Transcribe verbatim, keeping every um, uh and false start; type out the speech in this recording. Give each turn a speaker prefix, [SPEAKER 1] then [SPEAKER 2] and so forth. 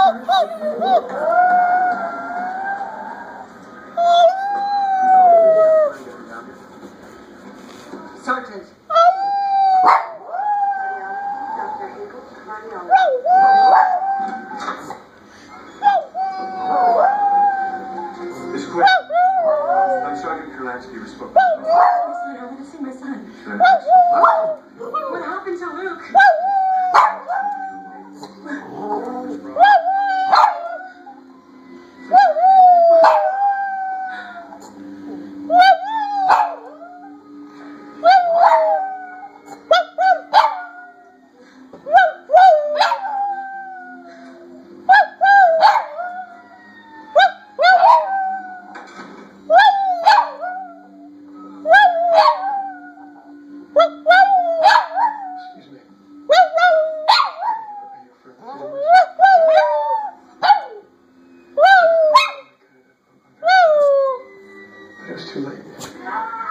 [SPEAKER 1] Sergeant.
[SPEAKER 2] Miss Quinn, I'm Sergeant Kurlansky responsible.
[SPEAKER 1] I want to see my son. What happened to Luke?
[SPEAKER 2] It was too late.